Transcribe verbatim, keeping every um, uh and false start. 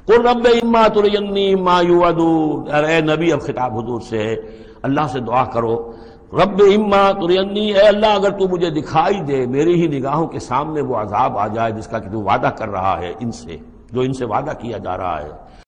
कुल रब्बे इम्मा तुरियन्नी मा युअदून, अरे नबी अब खिताब हुजूर से है, अल्लाह से दुआ करो, रब्बे इम्मा तुरियन्नी, ए अल्लाह अगर तू मुझे दिखाई दे, मेरी ही निगाहों के सामने वो अजाब आ जाए जिसका कि तू वादा कर रहा है इनसे, जो इनसे वादा किया जा रहा है,